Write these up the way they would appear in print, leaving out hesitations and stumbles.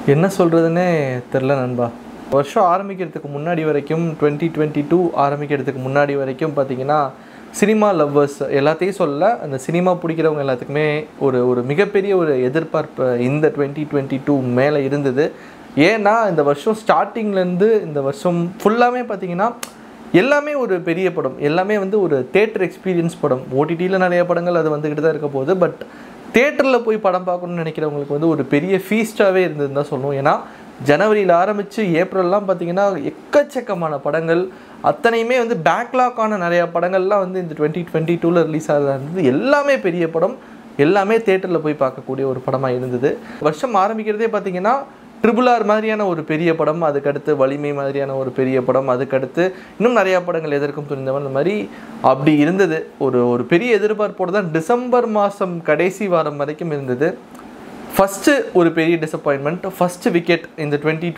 என்ன சொல்கிறதுனே தெரில நண்பா. வருஷம் ஆரம்பிக்கிறதுக்கு முன்னாடி வரைக்கும் 2022 ஆரம்பிக்கிறதுக்கு முன்னாடி வரைக்கும் பார்த்திங்கன்னா சினிமா லவ்வர்ஸ் எல்லாத்தையும் சொல்ல அந்த சினிமா பிடிக்கிறவங்க எல்லாத்துக்குமே ஒரு மிகப்பெரிய ஒரு எதிர்பார்ப்பு இந்த 2022 மேலே இருந்தது. ஏன்னா இந்த வருஷம் ஸ்டார்டிங்லேருந்து இந்த வருஷம் ஃபுல்லாமே பார்த்திங்கன்னா எல்லாமே ஒரு பெரிய படம், எல்லாமே ஒரு தேட்டர் எக்ஸ்பீரியன்ஸ் படம். ஓடிடியில் நிறைய படங்கள் அது வந்துக்கிட்டு தான் இருக்க போகுது. பட் தேட்டரில் போய் படம் பார்க்கணுன்னு நினைக்கிறவங்களுக்கு ஒரு பெரிய ஃபீஸ்டாகவே இருந்ததுன்னு தான் சொல்லணும். ஏன்னா ஜனவரியில் ஆரம்பித்து ஏப்ரல்லாம் பார்த்திங்கன்னா எக்கச்சக்கமான படங்கள், அத்தனையுமே பேக்லாக்கான நிறையா படங்கள்லாம் இந்த 2022 ரிலீஸ் ஆகிறதா இருந்தது. எல்லாமே பெரிய படம், எல்லாமே தேட்டரில் போய் பார்க்கக்கூடிய ஒரு படமாக இருந்தது. வருஷம் ஆரம்பிக்கிறதே பார்த்திங்கன்னா RRR மாதிரியான ஒரு பெரிய படம், அதுக்கடுத்து வலிமை மாதிரியான ஒரு பெரிய படம், அதுக்கடுத்து இன்னும் நிறையா படங்கள் எதற்கும் துணிந்தவன், இந்த மாதிரி அப்படி இருந்தது. ஒரு பெரிய எதிர்பார்ப்போடு தான் டிசம்பர் மாதம் கடைசி வாரம் வரைக்கும் இருந்தது. ஃபஸ்ட்டு ஒரு பெரிய டிசப்பாயின்மெண்ட், ஃபஸ்ட்டு விக்கெட் இந்த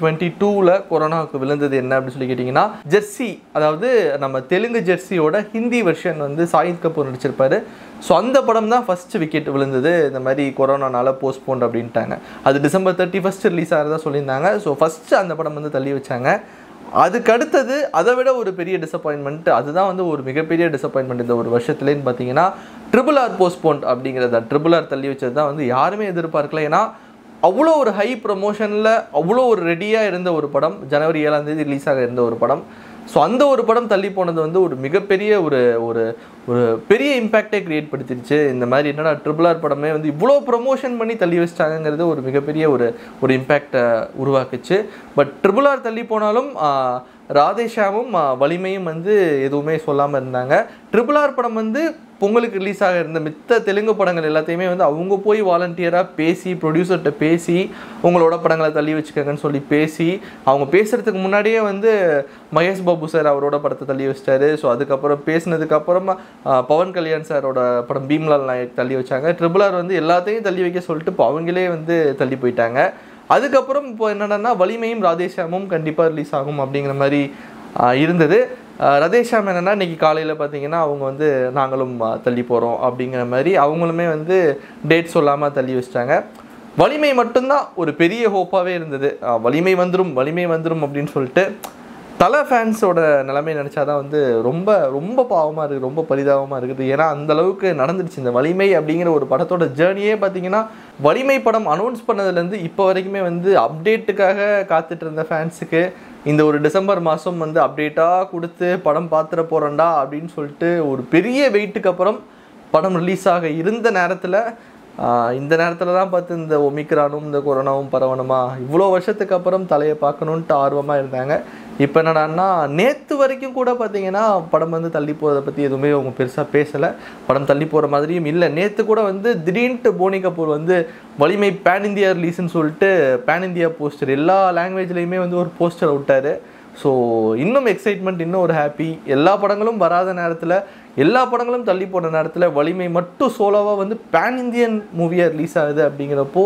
2022 கொரோனாவுக்கு விழுந்தது என்ன அப்படின்னு சொல்லி கேட்டிங்கன்னா, ஜெர்சி, அதாவது நம்ம தெலுங்கு ஜெர்சியோட ஹிந்தி வெர்ஷன் சாயித் கபூர் நடிச்சிருப்பாரு. ஸோ அந்த படம் தான் ஃபஸ்ட்டு விக்கெட் விழுந்தது. இந்த மாதிரி கொரோனானால போஸ்ட்போன் அப்படின்ட்டாங்க. அது டிசம்பர் 31 ரிலீஸ் ஆகிறதா சொல்லியிருந்தாங்க. ஸோ ஃபஸ்ட்டு அந்த படம் தள்ளி வச்சாங்க. அதுக்கு அடுத்தது அதை விட ஒரு பெரிய டிசப்பாயின்மெண்ட், அதுதான் ஒரு மிகப்பெரிய டிசப்பாயின்மெண்ட் இந்த ஒரு வருஷத்துலேன்னு பார்த்தீங்கன்னா RRR போஸ்ட்போன் அப்படிங்கிறத. RRR தள்ளி வச்சது தான் யாருமே எதிர்பார்க்கல. ஏன்னா அவ்வளோ ஒரு ஹை ப்ரொமோஷனில் அவ்வளோ ஒரு ரெடியாக இருந்த ஒரு படம், ஜனவரி 7ஆம் தேதி ரிலீஸ் ஆக இருந்த ஒரு படம். ஸோ அந்த ஒரு படம் தள்ளி போனது ஒரு மிகப்பெரிய ஒரு பெரிய இம்பேக்டே க்ரியேட் படுத்திருச்சு. இந்த மாதிரி என்னடா RRR படமே இவ்வளோ ப்ரொமோஷன் பண்ணி தள்ளி வச்சிட்டாங்கிறது ஒரு மிகப்பெரிய ஒரு இம்பேக்டை உருவாக்குச்சு. பட் RRR தள்ளி போனாலும் ராதேஷாவும் வலிமையும் எதுவுமே சொல்லாமல் இருந்தாங்க. RRR படம் பொங்கலுக்கு ரிலீஸ் ஆக இருந்த மித்த தெலுங்கு படங்கள் எல்லாத்தையுமே அவங்க போய் வாலண்டியராக பேசி, ப்ரொடியூசர்கிட்ட பேசி உங்களோட படங்களை தள்ளி வச்சுக்கங்கன்னு சொல்லி பேசி, அவங்க பேசுகிறதுக்கு முன்னாடியே மகேஷ் பாபு சார் அவரோட படத்தை தள்ளி வச்சிட்டாரு. ஸோ அதுக்கப்புறம் பேசினதுக்கப்புறமா பவன் கல்யாண் சாரோட படம் பீம்லால் நாயக் தள்ளி வச்சாங்க. RRR எல்லாத்தையும் தள்ளி வைக்க சொல்லிட்டு இப்போ அவங்களே தள்ளி போயிட்டாங்க. அதுக்கப்புறம் இப்போ என்னென்னா வலிமையும் ராதேஷாமும் கண்டிப்பாக ரிலீஸ் ஆகும் அப்படிங்கிற மாதிரி இருந்தது. ராதேஷாம் என்னென்னா இன்றைக்கி காலையில் பார்த்திங்கன்னா அவங்க நாங்களும் தள்ளி போகிறோம் அப்படிங்கிற மாதிரி அவங்களுமே டேட் சொல்லாமல் தள்ளி வச்சிட்டாங்க. வலிமை மட்டும்தான் ஒரு பெரிய ஹோப்பாகவே இருந்தது. வலிமை வந்துடும் அப்படின்னு சொல்லிட்டு தலை ஃபேன்ஸோட நிலைமை நினச்சா தான் ரொம்ப ரொம்ப பாவமாக இருக்குது, ரொம்ப பரிதாபமாக இருக்குது. ஏன்னா அந்தளவுக்கு நடந்துடுச்சு. இந்த வலிமை அப்படிங்கிற ஒரு படத்தோட ஜேர்னியே பார்த்திங்கன்னா வலிமை படம் அனௌன்ஸ் பண்ணதுலேருந்து இப்போ வரைக்குமே அப்டேட்டுக்காக காத்துட்டு இருந்த ஃபேன்ஸுக்கு இந்த ஒரு டிசம்பர் மாதம் அப்டேட்டாக கொடுத்து படம் பார்த்துட போகிறோண்டா அப்படின்னு சொல்லிட்டு ஒரு பெரிய வெயிட்டுக்கு அப்புறம் படம் ரிலீஸ் ஆக இருந்த நேரத்தில் இந்த நேரத்தில் தான் பார்த்து இந்த ஒமிக்ரானும் இந்த கொரோனாவும் பரவணுமா, இவ்வளோ வருஷத்துக்கு அப்புறம் தலையை பார்க்கணுன்ட்டு ஆர்வமாக இருந்தாங்க. இப்போ என்னடான்னா நேற்று வரைக்கும் கூட பார்த்திங்கன்னா படம் தள்ளி போகிறத பற்றி எதுவுமே அவங்க பெருசாக பேசலை. படம் தள்ளி போகிற மாதிரியும் இல்லை. நேற்று கூட திடீர்னுட்டு போனி கபூர் வலிமை பேன் இந்தியா ரிலீஸ்ன்னு சொல்லிட்டு பேன் இந்தியா போஸ்டர் எல்லா லாங்குவேஜ்லேயுமே ஒரு போஸ்டர் விட்டார். ஸோ இன்னும் எக்ஸைட்மெண்ட், இன்னும் ஒரு ஹாப்பி. எல்லா படங்களும் வராத நேரத்தில், எல்லா படங்களும் தள்ளி போன நேரத்தில் வலிமை மட்டும் சோலோவாக பேன் இந்தியன் மூவியாக ரிலீஸ் ஆகுது அப்படிங்கிறப்போ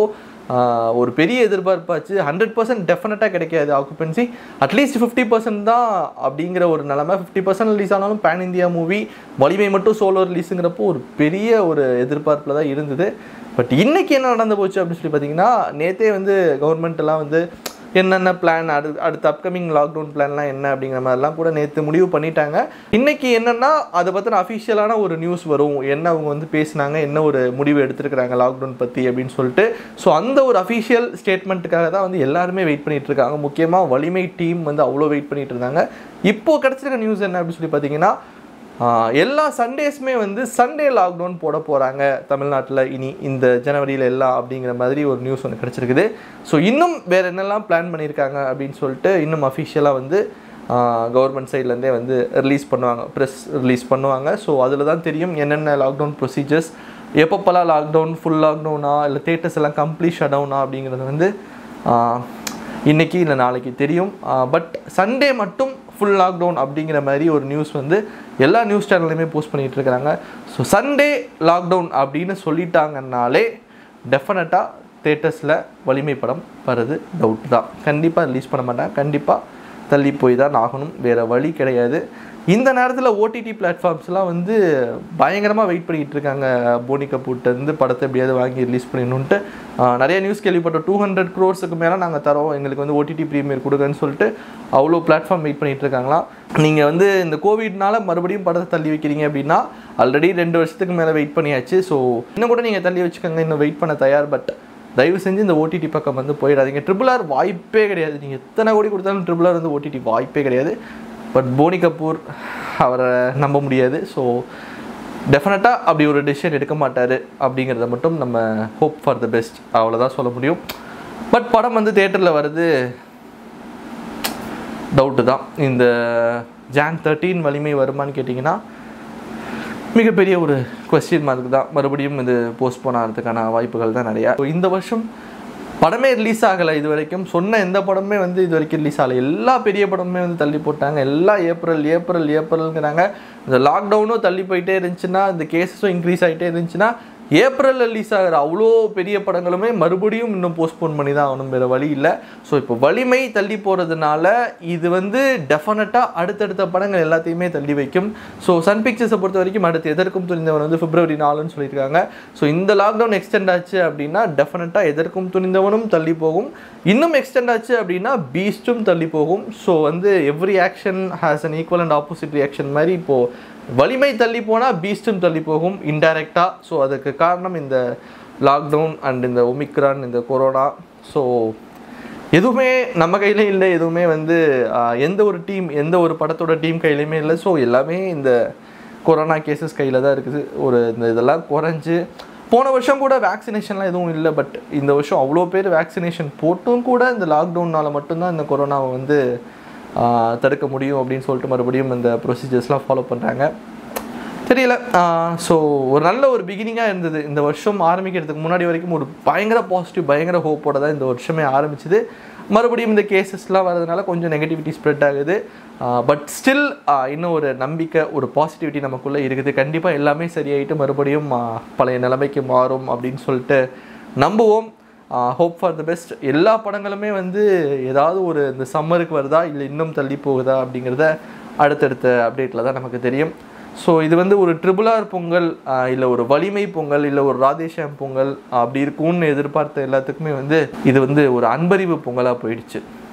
ஒரு பெரிய எதிர்பார்ப்பாச்சு. 100% டெஃபினட்டாக கிடைக்காது ஆக்குபென்சி, அட்லீஸ்ட் 50% தான் அப்படிங்கிற ஒரு நிலமை. 50% ரிலீஸ் ஆனாலும் பேன் இந்தியா மூவி, வலிமை மட்டும் சோலோ ரிலீஸுங்கிறப்போ ஒரு பெரிய ஒரு எதிர்பார்ப்பில் தான் இருந்தது. பட் இன்றைக்கி என்ன நடந்து போச்சு அப்படின்னு சொல்லி பார்த்திங்கன்னா, நேற்றே கவர்மெண்ட்டெல்லாம் என்னென்ன பிளான், அடுத்த அப்கமிங் லாக்டவுன் பிளான்லாம் என்ன அப்படிங்கிற மாதிரிலாம் கூட நேற்று முடிவு பண்ணிட்டாங்க. இன்றைக்கி என்னென்னா அதை பற்றின அஃபிஷியலான ஒரு நியூஸ் வரும், என்ன அவங்க பேசினாங்க, என்ன ஒரு முடிவு எடுத்துருக்குறாங்க லாக்டவுன் பற்றி அப்படின்னு சொல்லிட்டு. ஸோ அந்த ஒரு அஃபிஷியல் ஸ்டேட்மெண்ட்டுக்காக தான் எல்லாருமே வெயிட் பண்ணிகிட்ருக்காங்க. முக்கியமாக வலிமை டீம் அவ்வளோ வெயிட் பண்ணிகிட்டு இருந்தாங்க. இப்போது கிடச்சிருக்க நியூஸ் என்ன அப்படின்னு சொல்லி பார்த்தீங்கன்னா, எல்லா சண்டேஸுமே சண்டே லாக்டவுன் போட போகிறாங்க தமிழ்நாட்டில் இனி இந்த ஜனவரியில் எல்லாம் அப்படிங்கிற மாதிரி ஒரு நியூஸ் கிடச்சிருக்குது. ஸோ இன்னும் வேறு என்னெல்லாம் பிளான் பண்ணியிருக்காங்க அப்படின்னு சொல்லிட்டு இன்னும் அஃபிஷியலாக கவர்மெண்ட் சைட்லேருந்தே ரிலீஸ் பண்ணுவாங்க, ப்ரெஸ் ரிலீஸ் பண்ணுவாங்க. ஸோ அதில் தான் தெரியும் என்னென்ன லாக்டவுன் ப்ரொசீஜர்ஸ், எப்பப்போலாம் லாக்டவுன், ஃபுல் லாக்டவுனா இல்லை தேட்டர்ஸ் எல்லாம் கம்ப்ளீட் ஷட் டவுனா அப்படிங்கிறது இன்றைக்கி இல்லை நாளைக்கு தெரியும். பட் சண்டே மட்டும் ஃபுல் லாக்டவுன் அப்படிங்கிற மாதிரி ஒரு நியூஸ் எல்லா நியூஸ் சேனல்லையுமே போஸ்ட் பண்ணிகிட்டு இருக்கிறாங்க. ஸோ சண்டே லாக்டவுன் அப்படின்னு சொல்லிட்டாங்கன்னாலே டெஃபினட்டாக தேட்டர்ஸில் வலிமை படம் வர்றது டவுட் தான். கண்டிப்பாக ரிலீஸ் பண்ண மாட்டாங்க. கண்டிப்பாக தள்ளி போய் தான் ஆகணும், வேறு வழி கிடையாது. இந்த நேரத்தில் ஓடிடி பிளாட்ஃபார்ம்ஸ்லாம் வந்து பயங்கரமாக வெயிட் பண்ணிகிட்டு இருக்காங்க. போனி கபூர்ட்டேருந்து படத்தை எப்படியாவது வாங்கி ரிலீஸ் பண்ணிடணுன்ட்டு நிறைய நியூஸ் கேள்விப்பட்டோம். 200 crores மேலே நாங்கள் தரோம், எங்களுக்கு வந்து ஓடிடி ப்ரீமியர் கொடுங்கன்னு சொல்லிட்டு அவ்வளோ பிளாட்ஃபார்ம் வெயிட் பண்ணிகிட்டு இருக்காங்களாம். நீங்கள் வந்து இந்த கோவிட்னால மறுபடியும் படத்தை தள்ளி வைக்கிறீங்க அப்படின்னா ஆல்ரெடி 2 வருஷத்துக்கு மேலே வெயிட் பண்ணியாச்சு. ஸோ இன்னும் கூட நீங்கள் தள்ளி வச்சுக்கோங்க, இன்னும் வெயிட் பண்ண தயார். பட் தயவு செஞ்சு இந்த ஓடிடி பக்கம் வந்து போயிடாதீங்க. RRR வாய்ப்பே கிடையாது. நீங்கள் எத்தனை கோடி கொடுத்தாலும் RRR வந்து ஓடிடி வாய்ப்பே கிடையாது. பட் போனி கபூர் அவரை நம்ப முடியாது. ஸோ டெஃபினட்டாக அப்படி ஒரு டெசிஷன் எடுக்க மாட்டார் அப்படிங்கிறத மட்டும் நம்ம ஹோப் ஃபார் த பெஸ்ட், அவ்வளோதான் சொல்ல முடியும். பட் படம் வந்து தேட்டரில் வர்றது டவுட்டு தான். இந்த Jan 13 வலிமை வருமானு கேட்டிங்கன்னா மிகப்பெரிய ஒரு கொஸ்டின் மார்க் தான். மறுபடியும் இது போஸ்ட்போன் ஆகிறதுக்கான வாய்ப்புகள் தான் நிறையா. இந்த வருஷம் படமே ரிலீஸ் ஆகலை. இது வரைக்கும் சொன்ன எந்த படமே வந்து இது வரைக்கும் ரிலீஸ் ஆகலை. எல்லா பெரிய படமே வந்து தள்ளி போட்டாங்க. எல்லாம் ஏப்ரல்ங்கிறாங்க. இந்த லாக்டவுனும் தள்ளி போயிட்டே இருந்துச்சுன்னா, இந்த கேஸஸும் இன்க்ரீஸ் ஆகிட்டே இருந்துச்சுன்னா, ஏப்ரலில் ரிலீஸ் ஆகிற அவ்வளோ பெரிய படங்களுமே மறுபடியும் இன்னும் போஸ்ட்போன் பண்ணி தான் ஆகணும், வேறு வழி இல்லை. ஸோ இப்போ வலிமை தள்ளி போகிறதுனால இது வந்து டெஃபினட்டாக அடுத்தடுத்த படங்கள் எல்லாத்தையுமே தள்ளி வைக்கும். ஸோ சன் பிக்சர்ஸை பொறுத்த வரைக்கும் அடுத்து எதற்கும் துணிந்தவன் வந்து February 4ன்னு சொல்லியிருக்காங்க. ஸோ இந்த லாக்டவுன் எக்ஸ்டெண்ட் ஆச்சு அப்படின்னா டெஃபினட்டாக எதற்கும் துணிந்தவனும் தள்ளி போகும். இன்னும் எக்ஸ்டெண்ட் ஆச்சு அப்படின்னா பீஸ்ட்டும் தள்ளி போகும். ஸோ வந்து every action has an equal and opposite reaction மாதிரி இப்போது வலிமை தள்ளி போனால் பீஸ்ட்டும் தள்ளி போகும் இன்டைரக்டாக. ஸோ அதுக்கு காரணம் இந்த லாக்டவுன் அண்ட் இந்த ஒமிக்ரான், இந்த கொரோனா. ஸோ எதுவுமே நம்ம கையிலே இல்லை, எதுவுமே வந்து எந்த ஒரு டீம், எந்த ஒரு படத்தோட டீம் கையிலையுமே இல்லை. ஸோ எல்லாமே இந்த கொரோனா கேசஸ் கையில் தான் இருக்குது. ஒரு இந்த இதெல்லாம் குறைஞ்சி போன வருஷம் கூட வேக்சினேஷன்லாம் எதுவும் இல்லை. பட் இந்த வருஷம் அவ்வளோ பேர் வேக்சினேஷன் போட்டும் கூட இந்த லாக்டவுனால் மட்டும்தான் இந்த கொரோனாவை வந்து தடுக்க முடியும் அப்படின்னு சொல்லிட்டு மறுபடியும் இந்த ப்ரொசீஜர்ஸ்லாம் ஃபாலோ பண்ணுறாங்க. தெரியல. ஸோ ஒரு நல்ல ஒரு பிகினிங்காக இருந்தது. இந்த வருஷம் ஆரம்பிக்கிறதுக்கு முன்னாடி வரைக்கும் ஒரு பயங்கர பாசிட்டிவ், பயங்கர ஹோப்போட தான் இந்த வருஷமே ஆரம்பிச்சுது. மறுபடியும் இந்த கேசஸ்லாம் வரதுனால கொஞ்சம் நெகட்டிவிட்டி ஸ்ப்ரெட் ஆகுது. பட் ஸ்டில் இன்னும் ஒரு நம்பிக்கை, ஒரு பாசிட்டிவிட்டி நமக்குள்ளே இருக்குது. கண்டிப்பாக எல்லாமே சரியாயிட்டு மறுபடியும் பழைய நிலைமைக்கு மாறும் அப்படின்னு சொல்லிட்டு நம்புவோம். Hope for the best. எல்லா படங்களுமே வந்து ஏதாவது ஒரு இந்த சம்மருக்கு வருதா இல்லை இன்னும் தள்ளி போகுதா அப்படிங்கிறத அடுத்தடுத்த அப்டேட்டில் தான் நமக்கு தெரியும். ஸோ இது வந்து ஒரு RRR பொங்கல் இல்லை ஒரு வலிமை பொங்கல் இல்லை ஒரு ராதேஷாம் பொங்கல் அப்படி இருக்கும்னு எதிர்பார்த்த எல்லாத்துக்குமே வந்து இது வந்து ஒரு அன்பறிவு பொங்கலாக போயிடுச்சு.